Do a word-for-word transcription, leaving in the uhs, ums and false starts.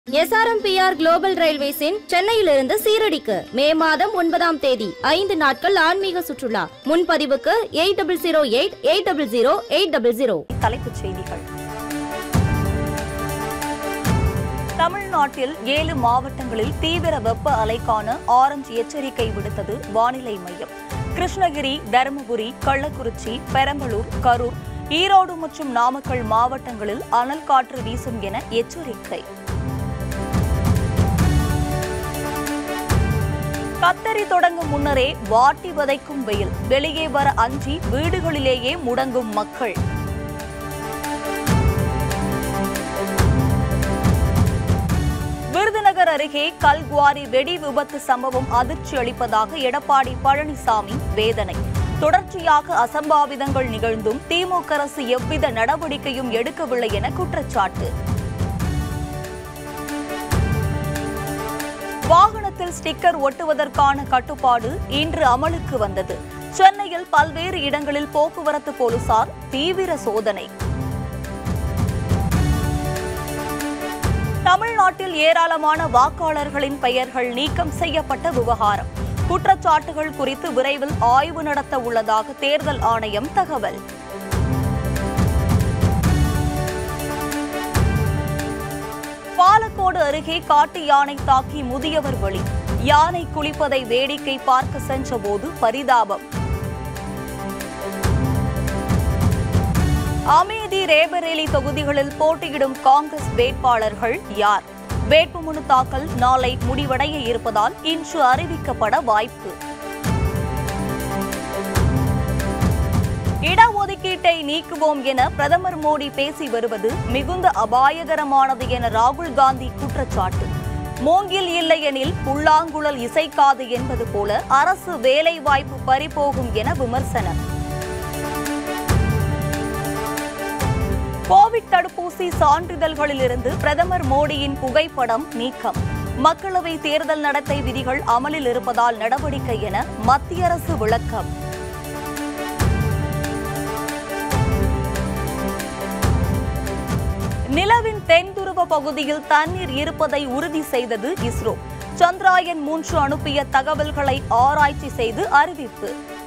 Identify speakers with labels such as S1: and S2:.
S1: S R M P R Global Railways in சென்னையிலிருந்து சீரடிக்கு மே மாதம் ஒன்பதாம் தேதி ஐந்து நாட்கள் ஆன்மீக சுற்றுலா. முன்பதிவுக்கு eight double zero eight eight double zero eight double zero.
S2: தலைப்புச் செய்திகள். தமிழ்நாட்டில் ஏழு மாவட்டங்களில் தீவிர வெப்ப அலைக்கான ஆரஞ்சு எச்சரிக்கை விடுத்தது வானிலை மையம். கிருஷ்ணகிரி, தருமபுரி, கள்ளக்குறிச்சி, பெரம்பலூர், கரூர், ஈரோடு மற்றும் நாமக்கல் மாவட்டங்களில் அனல் காற்று வீசும் என எச்சரிக்கை. கத்தரி தொடங்கும் முன்னரே வாட்டி வதைக்கும் வெயில், வெளியே வர அஞ்சி வீடுகளிலேயே முடங்கும் மக்கள். விருதுநகர் அருகே கல்குவாரி வெடி விபத்து சம்பவம் அதிர்ச்சி அளிப்பதாக எடப்பாடி பழனிசாமி வேதனை. தொடர்ச்சியாக அசம்பாவிதங்கள் நிகழ்ந்தும் திமுக அரசு எவ்வித நடவடிக்கையும் எடுக்கவில்லை என குற்றச்சாட்டு. வாகனத்தில் ஸ்டிக்கர் ஒட்டுவதற்கான கட்டுப்பாடு இன்று அமலுக்கு வந்தது. சென்னையில் பல்வேறு இடங்களில் போக்குவரத்து போலீசார் தீவிர சோதனை. தமிழ்நாட்டில் ஏராளமான வாக்காளர்களின் பெயர்கள் நீக்கம் செய்யப்பட்ட விவகாரம். குற்றச்சாட்டுகள் குறித்து விரைவில் ஆய்வு நடத்த உள்ளதாக தேர்தல் ஆணையம் தகவல். பாலக்கோடு அருகே காட்டு யானை தாக்கி முதியவர் பலி. யானை குளிப்பதை வேடிக்கை பார்க்க சென்றபோது பரிதாபம். அமேதி, ரேபரேலி தொகுதிகளில் போட்டியிடும் காங்கிரஸ் வேட்பாளர்கள் யார்? வேட்புமனு தாக்கல் நாளை முடிவடைய இருப்பதால் இன்று அறிவிக்கப்பட வாய்ப்பு. இடஒதுக்கீட்டை நீக்குவோம் என பிரதமர் மோடி பேசி வருவது மிகுந்த அபாயகரமானது என ராகுல் காந்தி குற்றச்சாட்டு. மூங்கில் இல்லையெனில் புல்லாங்குழல் இசைக்காது என்பது போல அரசு வேலை வாய்ப்பு பறிபோகும் என விமர்சனம். கோவிட் தடுப்பூசி சான்றிதழ்களிலிருந்து பிரதமர் மோடியின் புகைப்படம் நீக்கம். மக்களவை தேர்தல் நடத்தை விதிகள் அமலில் இருப்பதால் நடவடிக்கை என மத்திய அரசு விளக்கம். நிலவின் தென் துருவ பகுதியில் தண்ணீர் இருப்பதை உறுதி செய்தது இஸ்ரோ. சந்திராயன் மூன்று அனுப்பிய தகவல்களை ஆராய்ச்சி செய்து அறிவிப்பு.